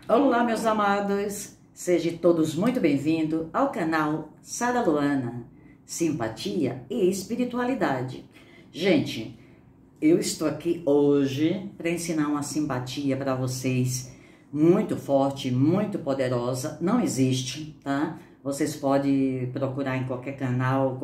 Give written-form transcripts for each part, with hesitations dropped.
Olá, meus amados, sejam todos muito bem-vindos ao canal Sara Luana, Simpatia e Espiritualidade. Gente, eu estou aqui hoje para ensinar uma simpatia para vocês muito forte, muito poderosa. Não existe, tá? Vocês podem procurar em qualquer canal,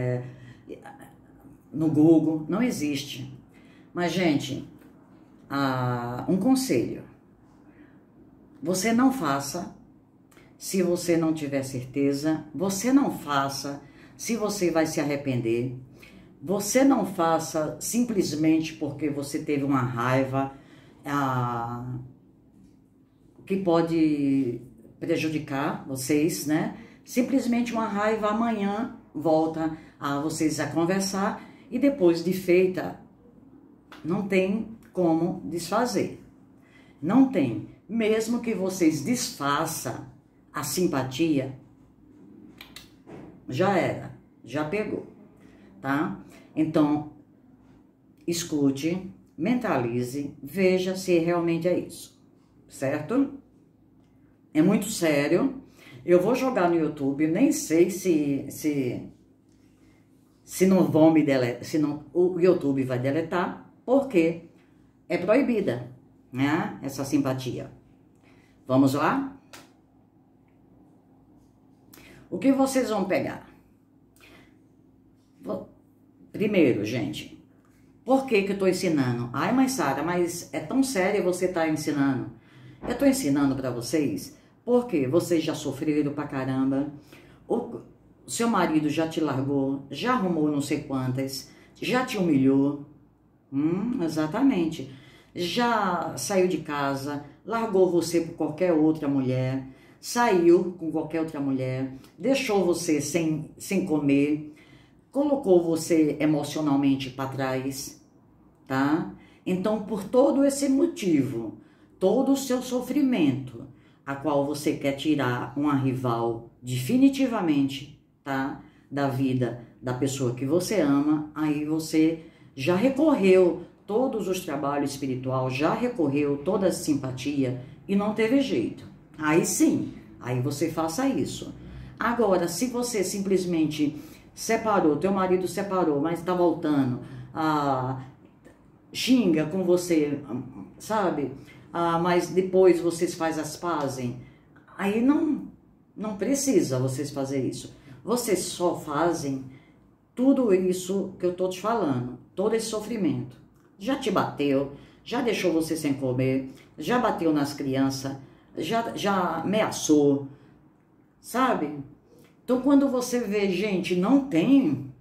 no Google, não existe. Mas, gente, um conselho. Você não faça se você não tiver certeza. Você não faça se você vai se arrepender. Você não faça simplesmente porque você teve uma raiva que pode prejudicar vocês, né? Simplesmente uma raiva, amanhã volta a vocês a conversar e depois de feita, não tem como desfazer. Não tem. Mesmo que vocês desfaçam a simpatia, já era, já pegou, tá? Então, escute, mentalize, veja se realmente é isso, certo? É muito sério. Eu vou jogar no YouTube, nem sei se não vão me deletar, se não, o YouTube vai deletar, porque é proibida, né, essa simpatia. Vamos lá? O que vocês vão pegar? Primeiro, gente, por que eu tô ensinando? Ai, mas Sara, mas é tão sério você tá ensinando. Eu tô ensinando para vocês porque vocês já sofreram pra caramba. O seu marido já te largou, já arrumou não sei quantas, já te humilhou. Exatamente. Já saiu de casa, largou você por qualquer outra mulher, saiu com qualquer outra mulher, deixou você sem comer, colocou você emocionalmente para trás, tá? Então, por todo esse motivo, todo o seu sofrimento, a qual você quer tirar uma rival definitivamente, tá? Da vida da pessoa que você ama, aí você já recorreu todos os trabalhos espirituais, já recorreu toda a simpatia e não teve jeito. Aí sim, aí você faça isso. Agora, se você simplesmente separou, teu marido separou, mas está voltando, xinga com você, sabe? Mas depois vocês fazem as pazes, aí não precisa vocês fazer isso. Vocês só fazem tudo isso que eu tô te falando, todo esse sofrimento. Já te bateu, já deixou você sem comer, já bateu nas crianças, já ameaçou, sabe? Então, quando você vê, gente, não tem,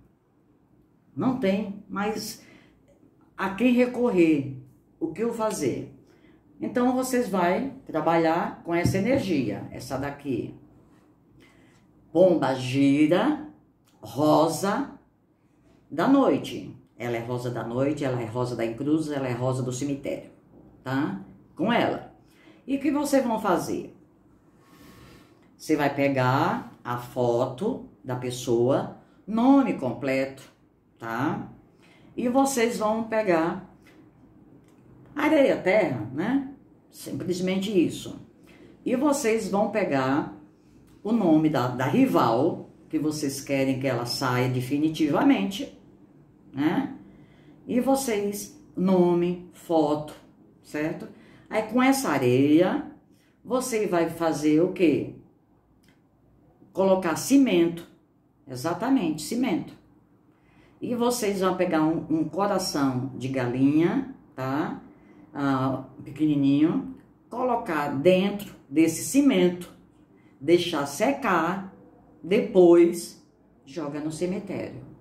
mas a quem recorrer, o que eu fazer? Então, vocês vão trabalhar com essa energia, essa daqui. Pomba gira, rosa da noite. Ela é rosa da noite, ela é rosa da encruzes, ela é rosa do cemitério, tá? Com ela. E o que vocês vão fazer? Você vai pegar a foto da pessoa, nome completo, tá? E vocês vão pegar areia, terra, né? Simplesmente isso. E vocês vão pegar o nome da rival, que vocês querem que ela saia definitivamente, né? E vocês, nome, foto, certo? Aí com essa areia, você vai fazer o quê? Colocar cimento, exatamente, cimento. E vocês vão pegar um coração de galinha, tá? Pequenininho, colocar dentro desse cimento, deixar secar, depois joga no cemitério.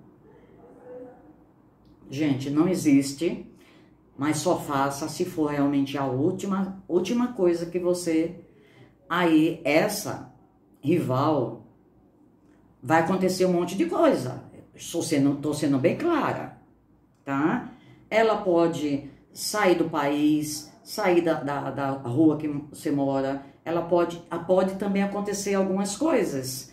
Gente, não existe, mas só faça se for realmente a última coisa que você... Aí, essa rival, vai acontecer um monte de coisa. Tô sendo bem clara, tá? Ela pode sair do país, sair da rua que você mora. Ela pode também acontecer algumas coisas,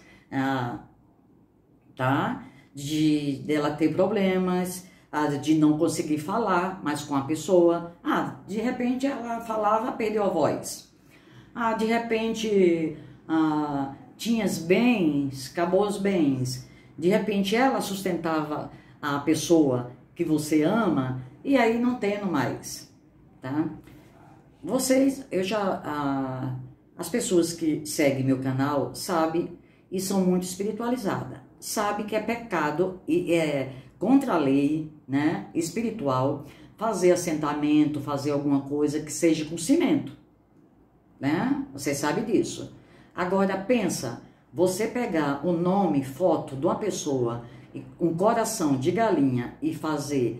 tá? Dela ter problemas, de não conseguir falar mais com a pessoa. De repente ela falava, perdeu a voz. de repente, tinhas bens, acabou os bens. De repente, ela sustentava a pessoa que você ama e aí não tendo mais, tá? As pessoas que seguem meu canal sabem e são muito espiritualizadas. Sabem que é pecado e é contra a lei, né, espiritual, fazer assentamento, fazer alguma coisa que seja com cimento, né? Você sabe disso. Agora pensa, você pegar o nome, foto de uma pessoa, um coração de galinha e fazer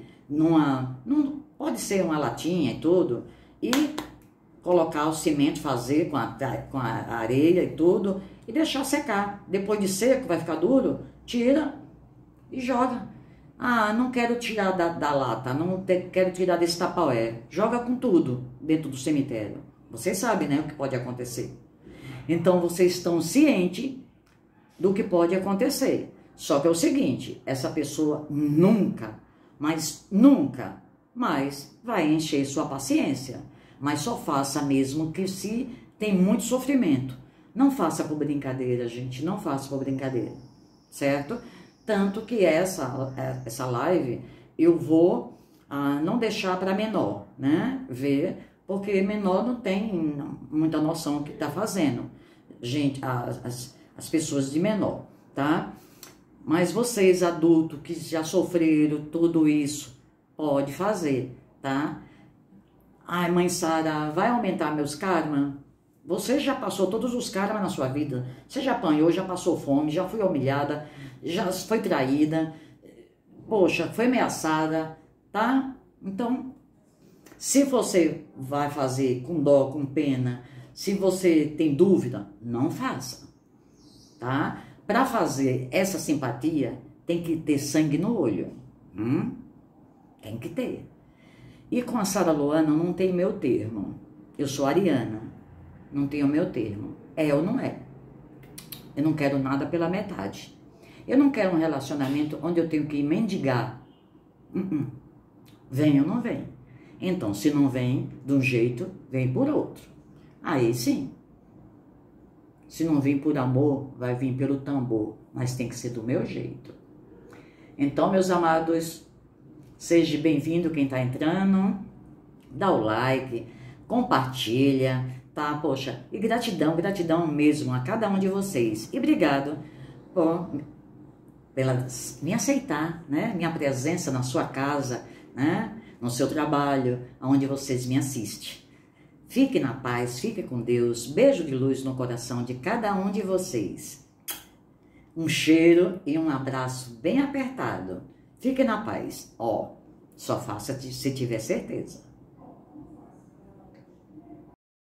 pode ser uma latinha e tudo, e colocar o cimento, fazer com a areia e tudo, e deixar secar. Depois de seco, vai ficar duro, tira e joga. Não quero tirar da lata, quero tirar desse tapaué. Joga com tudo dentro do cemitério. Vocês sabem, né, o que pode acontecer. Então, vocês estão cientes do que pode acontecer. Só que é o seguinte, essa pessoa nunca, mas nunca mais vai encher sua paciência. Mas só faça mesmo que se tem muito sofrimento. Não faça por brincadeira, gente. Não faça por brincadeira. Certo? Tanto que essa live eu vou não deixar para menor, né? Ver, porque menor não tem muita noção do que está fazendo. Gente, as pessoas de menor, tá? Mas vocês, adultos, que já sofreram tudo isso, pode fazer, tá? Mãe Sara, vai aumentar meus karma? Você já passou todos os karma na sua vida. Você já apanhou, já passou fome, já foi humilhada, já foi traída, poxa, foi ameaçada, tá? Então, se você vai fazer com dó, com pena, se você tem dúvida, não faça, tá? Para fazer essa simpatia, tem que ter sangue no olho. Tem que ter. E com a Sara Luana não tem meu termo. Eu sou ariana. Não tenho meu termo. É ou não é? Eu não quero nada pela metade. Eu não quero um relacionamento onde eu tenho que mendigar. Vem ou não vem? Então, se não vem de um jeito, vem por outro. Aí sim. Se não vir por amor, vai vir pelo tambor. Mas tem que ser do meu jeito. Então, meus amados, seja bem-vindo quem está entrando, dá o like, compartilha, tá? Poxa, e gratidão mesmo a cada um de vocês. E obrigado pela me aceitar, né? Minha presença na sua casa, né? No seu trabalho, onde vocês me assistem. Fique na paz, fique com Deus. Beijo de luz no coração de cada um de vocês. Um cheiro e um abraço bem apertado. Fique na paz. Só faça se tiver certeza.